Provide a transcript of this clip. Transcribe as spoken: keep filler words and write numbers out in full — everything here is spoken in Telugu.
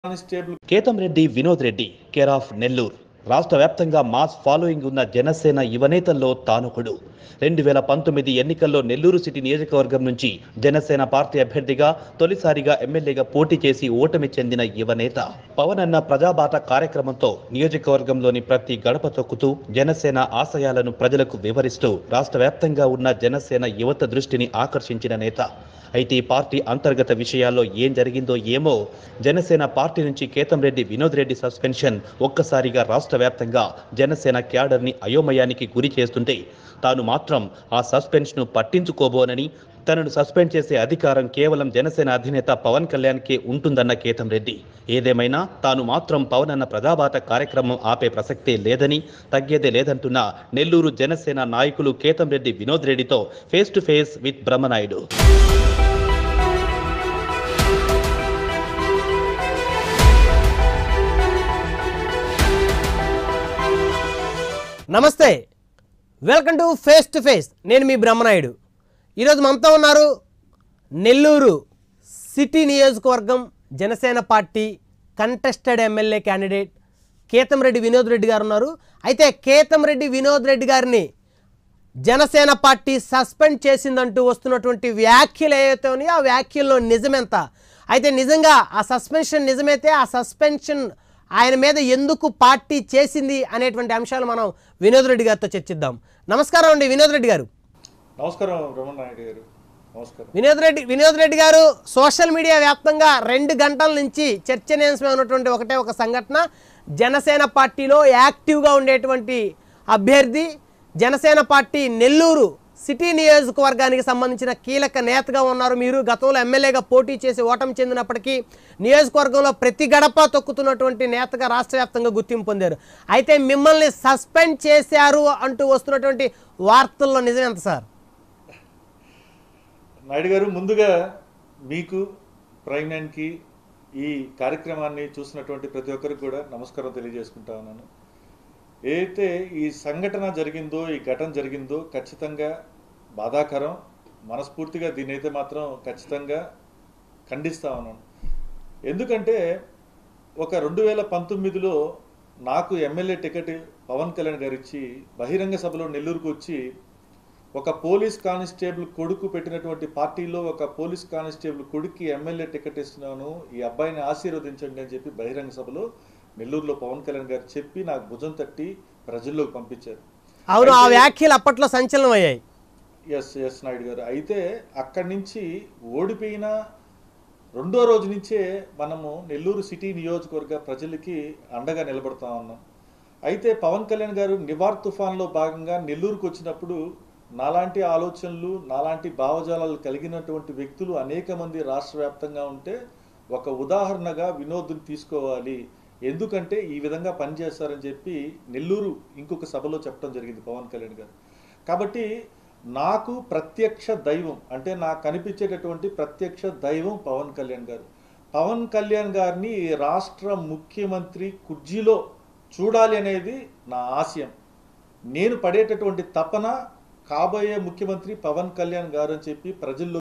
Constable Ketamreddy Vinod Reddy care of Nellore రాష్ట్ర వ్యాప్తంగా మాస్ ఫాలోయింగ్ ఉన్న జనసేన యువనేతల్లో తానొకడు. రెండు వేల పంతొమ్మిది ఎన్నికల్లో నెల్లూరు సిటీ నియోజకవర్గం నుంచి జనసేన పార్టీ అభ్యర్థిగా తొలిసారిగా ఎమ్మెల్యేగా పోటీ చేసి ఓటమి చెందిన యువనేత పవన్ అన్న ప్రజాబాట కార్యక్రమంతో నియోజకవర్గంలోని ప్రతి గడప తొక్కుతూ జనసేన ఆశయాలను ప్రజలకు వివరిస్తూ రాష్ట్ర వ్యాప్తంగా ఉన్న జనసేన యువత దృష్టిని ఆకర్షించిన నేత. అయితే ఈ పార్టీ అంతర్గత విషయాల్లో ఏం జరిగిందో ఏమో, జనసేన పార్టీ నుంచి కేతంరెడ్డి వినోద్ రెడ్డి సస్పెన్షన్ ఒక్కసారిగా రాష్ట్ర వ్యాప్తంగా జనసేన క్యాడర్ని అయోమయానికి గురి చేస్తుంటే, తాను మాత్రం ఆ సస్పెన్షన్ను పట్టించుకోబోనని, తనను సస్పెండ్ చేసే అధికారం కేవలం జనసేన అధినేత పవన్ కళ్యాణ్కే ఉంటుందన్న కేతంరెడ్డి. ఏదేమైనా తాను మాత్రం పవన్ అన్న ప్రజాబాట కార్యక్రమం ఆపే ప్రసక్తే లేదని, తగ్గేదే లేదంటున్న నెల్లూరు జనసేన నాయకులు కేతంరెడ్డి వినోద్ రెడ్డితో face to face with Brahmanaidu. నమస్తే, welcome to face to face. నేను మీ బ్రహ్మనాయుడు. ఈరోజు మనతో ఉన్నారు నెల్లూరు సిటీ నియోజకవర్గం Janasena party contested MLA candidate Ketamreddy Vinod Reddy గారు ఉన్నారు. అయితే కేతంరెడ్డి వినోద్ రెడ్డి గారిని జనసేన పార్టీ సస్పెండ్ చేసిందంటూ వస్తున్నటువంటి వ్యాఖ్యలు ఏవైతే ఉన్నాయో ఆ వ్యాఖ్యల్లో నిజమెంత, అయితే నిజంగా ఆ సస్పెన్షన్ నిజమైతే ఆ సస్పెన్షన్ ఆయన మీద ఎందుకు పార్టీ చేసింది అనేటువంటి అంశాలు మనం వినోద్ రెడ్డి గారితో చర్చిద్దాం. నమస్కారం అండి వినోద్ రెడ్డి గారు. నమస్కారం బ్రహ్మనాయుడు గారు. నమస్కారం వినోద్ రెడ్డి వినోద్ రెడ్డి గారు సోషల్ మీడియా వ్యాప్తంగా రెండు గంటల నుంచి చర్చనీయాంశమైనటువంటి ఒకటే ఒక సంఘటన. జనసేన పార్టీలో యాక్టివ్గా ఉండేటువంటి అభ్యర్థి, జనసేన పార్టీ నెల్లూరు సిటీ నియోజకవర్గానికి సంబంధించిన కీలక నేతగా ఉన్నారు మీరు. గతంలో ఎమ్మెల్యేగా పోటీ చేసి ఓటమి చెందినప్పటికీ నియోజకవర్గంలో ప్రతి గడప తొక్కుతున్నటువంటి నేతగా రాష్ట్ర వ్యాప్తంగా గుర్తింపు పొందారు. అయితే మిమ్మల్ని సస్పెండ్ చేశారు అంటూ వస్తున్నటువంటి వార్తల్లో నిజం ఎంత సార్? నాయుడు గారు, ముందుగా మీకు ప్రైమ్ నైన్కి ఈ కార్యక్రమాన్ని చూసినటువంటి ప్రతి ఒక్కరికి కూడా నమస్కారం తెలియజేసుకుంటా ఉన్నాను. ఏదైతే ఈ సంఘటన జరిగిందో, ఈ ఘటన జరిగిందో ఖచ్చితంగా బాధాకరం. మనస్ఫూర్తిగా దీని అయితే మాత్రం ఖచ్చితంగా ఖండిస్తా ఉన్నాను. ఎందుకంటే ఒక రెండు వేల పంతొమ్మిదిలో నాకు ఎమ్మెల్యే టికెట్ పవన్ కళ్యాణ్ గారు ఇచ్చి బహిరంగ సభలో నెల్లూరుకు వచ్చి ఒక పోలీస్ కానిస్టేబుల్ కొడుకు పెట్టినటువంటి పార్టీలో ఒక పోలీస్ కానిస్టేబుల్ కొడుక్కి ఎమ్మెల్యే టికెట్ ఇస్తున్నాను, ఈ అబ్బాయిని ఆశీర్వదించండి అని చెప్పి బహిరంగ సభలో నెల్లూరులో పవన్ కళ్యాణ్ గారు చెప్పి నాకు భుజం తట్టి ప్రజల్లోకి పంపించారు. అవును, ఆ వ్యాఖ్యలు అప్పట్లో సంచలనం అయ్యాయి. ఎస్ ఎస్ నాయుడు గారు. అయితే అక్కడి నుంచి ఓడిపోయిన రెండో రోజు నుంచే మనము నెల్లూరు సిటీ నియోజకవర్గ ప్రజలకి అండగా నిలబడతా ఉన్నాం. అయితే పవన్ కళ్యాణ్ గారు నివార్ తుఫాన్లో భాగంగా నెల్లూరుకు వచ్చినప్పుడు నాలాంటి ఆలోచనలు, నాలాంటి భావజాలాలు కలిగినటువంటి వ్యక్తులు అనేక మంది రాష్ట్ర వ్యాప్తంగా ఉంటే ఒక ఉదాహరణగా వినోద్ని తీసుకోవాలి, ఎందుకంటే ఈ విధంగా పనిచేస్తారని చెప్పి నెల్లూరు ఇంకొక సభలో చెప్పడం జరిగింది పవన్ కళ్యాణ్ గారు. కాబట్టి నాకు ప్రత్యక్ష దైవం అంటే నాకు కనిపించేటటువంటి ప్రత్యక్ష దైవం పవన్ కళ్యాణ్ గారు. పవన్ కళ్యాణ్ గారిని రాష్ట్ర ముఖ్యమంత్రి కుర్చీలో చూడాలి అనేది నా ఆశయం. నేను పడేటటువంటి తపన కాబోయే ముఖ్యమంత్రి పవన్ కళ్యాణ్ గారు అని చెప్పి ప్రజల్లో